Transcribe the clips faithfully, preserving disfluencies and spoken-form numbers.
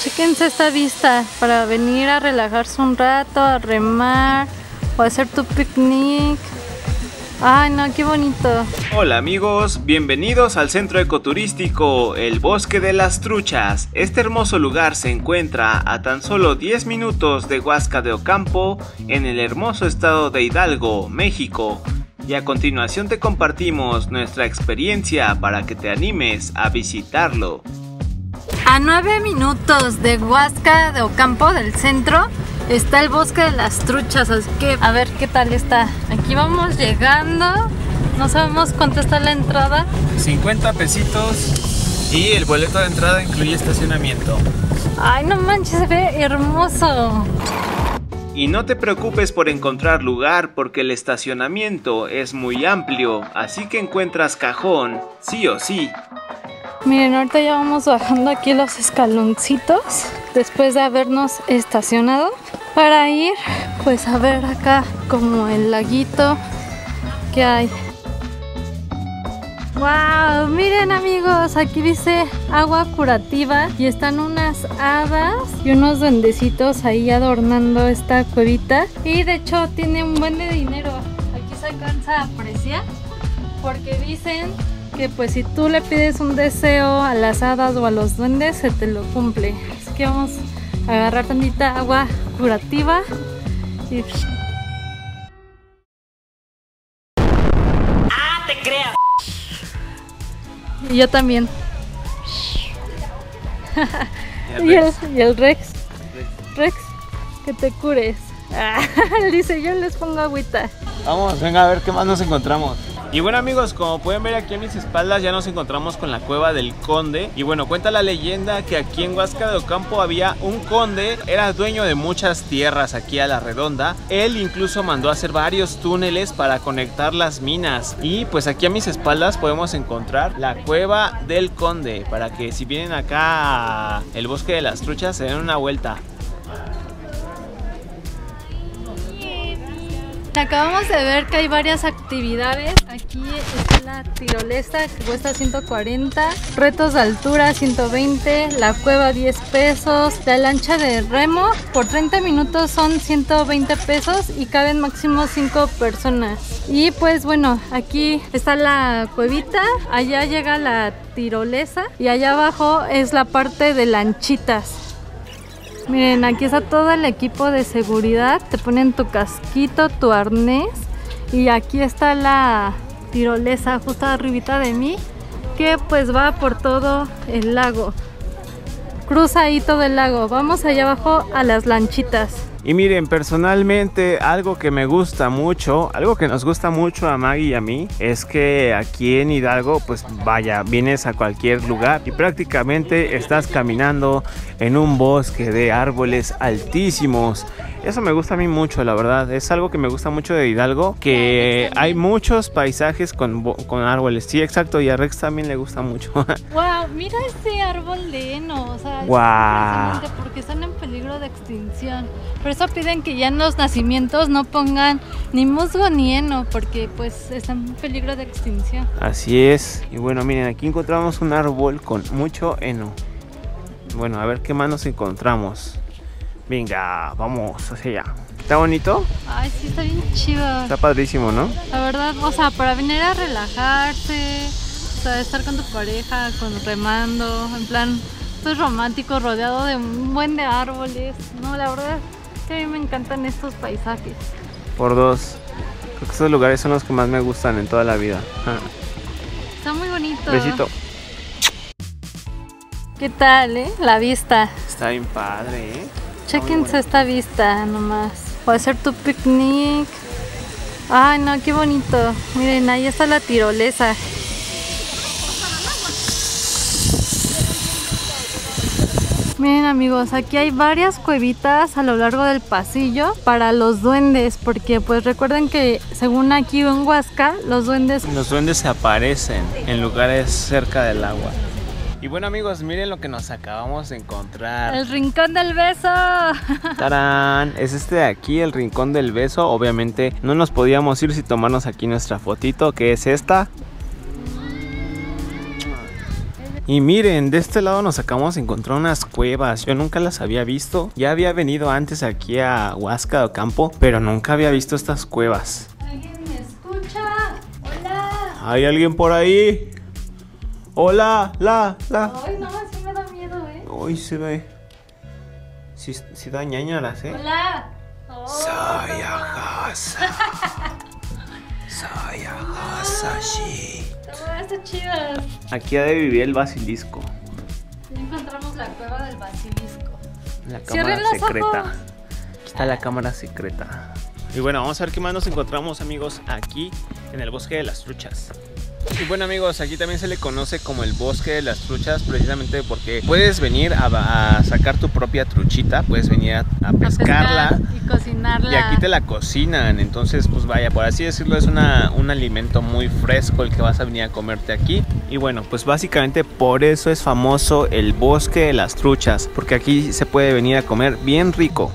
Chéquense esta vista para venir a relajarse un rato, a remar o a hacer tu picnic. Ay, no, qué bonito. Hola amigos, bienvenidos al centro ecoturístico El Bosque de las Truchas. Este hermoso lugar se encuentra a tan solo diez minutos de Huasca de Ocampo, en el hermoso estado de Hidalgo, México. Y a continuación te compartimos nuestra experiencia para que te animes a visitarlo. A nueve minutos de Huasca de Ocampo, del centro, está el Bosque de las Truchas, así que a ver qué tal está. Aquí vamos llegando, no sabemos cuánto está la entrada. cincuenta pesitos y el boleto de entrada incluye estacionamiento. Ay, no manches, se ve hermoso. Y no te preocupes por encontrar lugar porque el estacionamiento es muy amplio, así que encuentras cajón, sí o sí. Miren, ahorita ya vamos bajando aquí los escaloncitos después de habernos estacionado para ir pues a ver acá como el laguito que hay. ¡Wow! Miren amigos, aquí dice agua curativa y están unas hadas y unos duendecitos ahí adornando esta cuevita. Y de hecho tiene un buen de dinero, aquí se alcanza a apreciar porque dicen que pues si tú le pides un deseo a las hadas o a los duendes se te lo cumple. Así que vamos a agarrar tantita agua curativa y... ¡Ah, te creas! Y yo también. Y el, y el Rex. Rex, que te cures. Dice, yo les pongo agüita. Vamos, venga a ver qué más nos encontramos. Y bueno amigos, como pueden ver aquí a mis espaldas ya nos encontramos con la cueva del conde. Y bueno, cuenta la leyenda que aquí en Huasca de Ocampo había un conde, era dueño de muchas tierras aquí a la redonda. Él incluso mandó a hacer varios túneles para conectar las minas. Y pues aquí a mis espaldas podemos encontrar la cueva del conde, para que si vienen acá al Bosque de las Truchas se den una vuelta. Acabamos de ver que hay varias actividades. Aquí está la tirolesa que cuesta ciento cuarenta, retos de altura ciento veinte, la cueva diez pesos, la lancha de remo por treinta minutos son ciento veinte pesos y caben máximo cinco personas. Y pues bueno, aquí está la cuevita, allá llega la tirolesa y allá abajo es la parte de lanchitas. Miren, aquí está todo el equipo de seguridad, te ponen tu casquito, tu arnés y aquí está la tirolesa justo arribita de mí que pues va por todo el lago, cruza ahí todo el lago. Vamos allá abajo a las lanchitas. Y miren, personalmente algo que me gusta mucho, algo que nos gusta mucho a Maggie y a mí, es que aquí en Hidalgo, pues vaya, vienes a cualquier lugar y prácticamente estás caminando en un bosque de árboles altísimos. Eso me gusta a mí mucho, la verdad. Es algo que me gusta mucho de Hidalgo, que hay muchos paisajes con, con árboles. Sí, exacto, y a Rex también le gusta mucho. Wow, mira ese árbol de heno, o sea, wow. Es impresionante porque están en peligro de extinción. Por eso piden que ya en los nacimientos no pongan ni musgo ni heno, porque pues están en peligro de extinción. Así es. Y bueno, miren, aquí encontramos un árbol con mucho heno. Bueno, a ver qué más nos encontramos. Venga, vamos hacia allá. ¿Está bonito? Ay, sí, está bien chido. Está padrísimo, ¿no? La verdad, o sea, para venir a relajarse, o sea, estar con tu pareja, con remando, en plan, pues romántico, rodeado de un buen de árboles. No, la verdad es que a mí me encantan estos paisajes. Por dos. Creo que estos lugares son los que más me gustan en toda la vida. Está muy bonito. Besito. ¿Qué tal, eh? La vista. Está bien padre, ¿eh? Chéquense esta vista nomás. O hacer tu picnic. Ay, no, qué bonito. Miren, ahí está la tirolesa. Miren amigos, aquí hay varias cuevitas a lo largo del pasillo para los duendes, porque pues recuerden que según aquí en Huasca, los duendes... Los duendes se aparecen en lugares cerca del agua. Y bueno amigos, miren lo que nos acabamos de encontrar. ¡El rincón del beso! ¡Tarán! Es este de aquí, el rincón del beso. Obviamente no nos podíamos ir sin tomarnos aquí nuestra fotito, que es esta. Y miren, de este lado nos acabamos de encontrar unas cuevas. Yo nunca las había visto. Ya había venido antes aquí a Huasca de Ocampo, pero nunca había visto estas cuevas. ¿Alguien me escucha? Hola. ¿Hay alguien por ahí? Hola, la, la. Ay, no, sí me da miedo, eh. Uy, se ve. Sí, sí da ñañaras, eh. Hola. Oh, Soy Agasa. Soy Agasa, sí. Está chidas. Aquí ha de vivir el basilisco. Ya encontramos la cueva del basilisco. La cámara Cierren los secreta. ojos. Aquí está la cámara secreta. Y bueno, vamos a ver qué más nos encontramos, amigos, aquí en el bosque de las truchas. Y bueno, amigos, aquí también se le conoce como el bosque de las truchas, precisamente porque puedes venir a, a sacar tu propia truchita, puedes venir a, a pescarla. A pescar y cocinarla. Y aquí te la cocinan, entonces pues vaya, por así decirlo, es una, un alimento muy fresco el que vas a venir a comerte aquí. Y bueno, pues básicamente por eso es famoso el bosque de las truchas, porque aquí se puede venir a comer bien rico.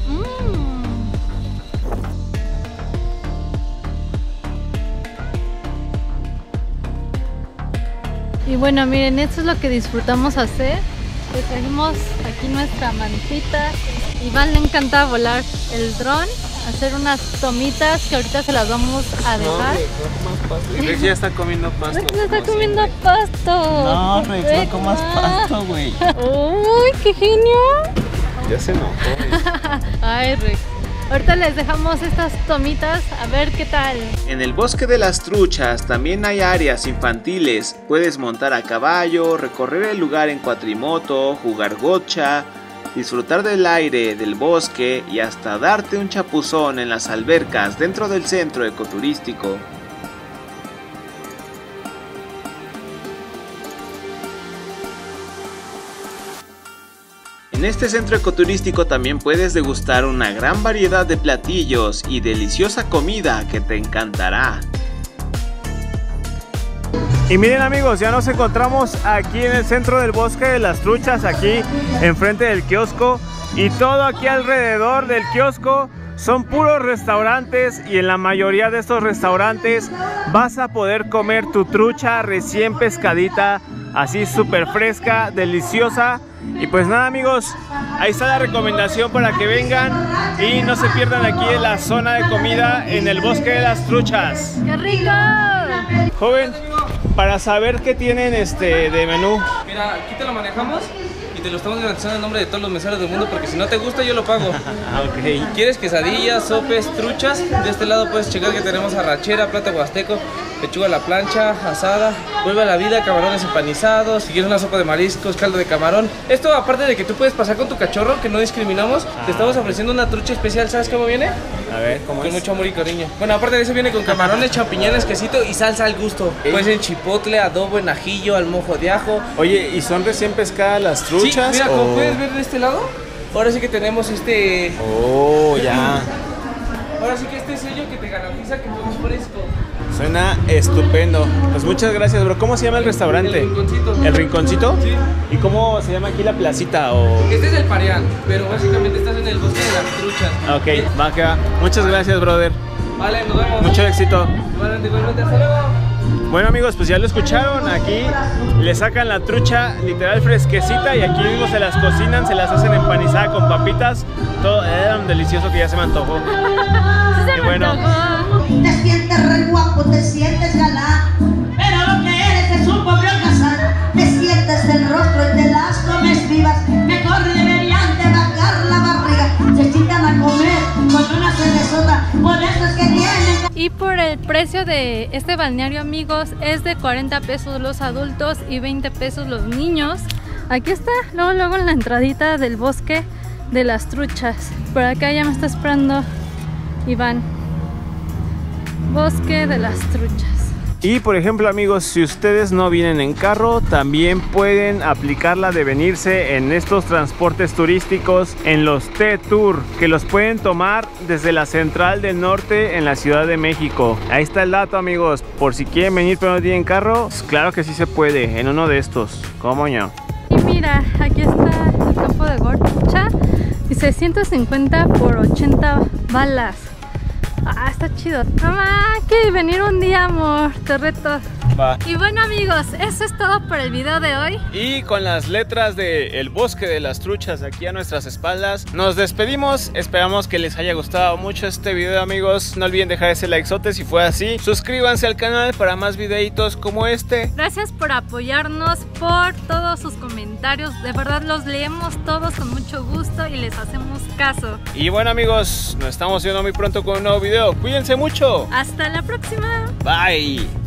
Y bueno, miren, esto es lo que disfrutamos hacer. Pues trajimos aquí nuestra mantita. Iván le encanta volar el dron, hacer unas tomitas que ahorita se las vamos a dejar. No, no, no Rex ya está comiendo pasto. Rex está comiendo siempre. pasto. No, Rex, no comas pasto, güey. Uy, qué genio. Ya se enojó. Ay, Rex. Ahorita les dejamos estas tomitas a ver qué tal. En el bosque de las truchas también hay áreas infantiles. Puedes montar a caballo, recorrer el lugar en cuatrimoto, jugar gocha, disfrutar del aire del bosque y hasta darte un chapuzón en las albercas dentro del centro ecoturístico. En este centro ecoturístico también puedes degustar una gran variedad de platillos y deliciosa comida que te encantará. Y miren, amigos, ya nos encontramos aquí en el centro del bosque de las truchas, aquí enfrente del kiosco, y todo aquí alrededor del kiosco son puros restaurantes, y en la mayoría de estos restaurantes vas a poder comer tu trucha recién pescadita, así súper fresca, deliciosa. Y pues nada, amigos, ahí está la recomendación para que vengan y no se pierdan aquí en la zona de comida en el bosque de las truchas. ¡Qué rico! Joven, para saber qué tienen este de menú. Mira, aquí te lo manejamos y te lo estamos garantizando en nombre de todos los meseros del mundo, porque si no te gusta yo lo pago. Okay. ¿Quieres quesadillas, sopes, truchas? De este lado puedes checar que tenemos arrachera, plato huasteco, pechuga a la plancha, asada, vuelve a la vida, camarones empanizados, si quieres una sopa de mariscos, caldo de camarón. Esto aparte de que tú puedes pasar con tu cachorro, que no discriminamos, ah, te estamos ofreciendo una trucha especial. ¿Sabes cómo viene? A ver, ¿cómo con es? mucho amor y cariño. Bueno, aparte de eso viene con camarones, champiñones, quesito y salsa al gusto. ¿Eh? Pues en chipotle, adobo, en ajillo, al mojo de ajo. Oye, ¿y son recién pescadas las truchas? Sí, mira, o... como puedes ver de este lado, ahora sí que tenemos este... Oh, ya. Ahora sí que este sello que te garantiza que todo es fresco. Suena estupendo. Pues muchas gracias, bro. ¿Cómo se llama el restaurante? El Rinconcito. ¿El Rinconcito? Sí. ¿Y cómo se llama aquí la placita? O... Este es el Parián, pero básicamente estás en el bosque de las truchas. Ok, va que va. Muchas gracias, brother. Vale, nos vemos. Mucho éxito. Igualmente, igualmente, hasta luego. Bueno, amigos, pues ya lo escucharon. Aquí le sacan la trucha literal fresquecita y aquí mismo se las cocinan, se las hacen empanizada con papitas. Todo era un delicioso que ya se me antojó. Se y me bueno, antojó. Te sientes re guapo, te sientes galán, pero lo que eres es un pobre holgazán. Te sientes el rostro y te las comes vivas. Mejor deberían de bajar la barriga. Se citan a comer con una cervezota, por eso es que tienen. Y por el precio de este balneario, amigos, es de cuarenta pesos los adultos y veinte pesos los niños. Aquí está, luego, luego en la entradita del bosque de las truchas. Por acá ya me está esperando Iván. Bosque de las truchas. y por ejemplo, amigos, si ustedes no vienen en carro, también pueden aplicar la de venirse en estos transportes turísticos, en los T-Tour, que los pueden tomar desde la Central del Norte en la Ciudad de México. Ahí está el dato, amigos, por si quieren venir pero no tienen carro, pues claro que sí se puede, en uno de estos. ¿Cómo no? Y mira, aquí está el campo de Gocha. Dice ciento cincuenta por ochenta balas. Ah, está chido. Mamá, hay que venir un día, amor. Te reto. Va. Y bueno amigos, eso es todo por el video de hoy. Y con las letras de El Bosque de las Truchas aquí a nuestras espaldas, nos despedimos. Esperamos que les haya gustado mucho este video, amigos. No olviden dejar ese likezote si fue así. Suscríbanse al canal para más videitos como este. Gracias por apoyarnos, por todos sus comentarios. De verdad los leemos todos con mucho gusto y les hacemos caso. Y bueno amigos, nos estamos viendo muy pronto con un nuevo video. Cuídense mucho. Hasta la próxima. Bye.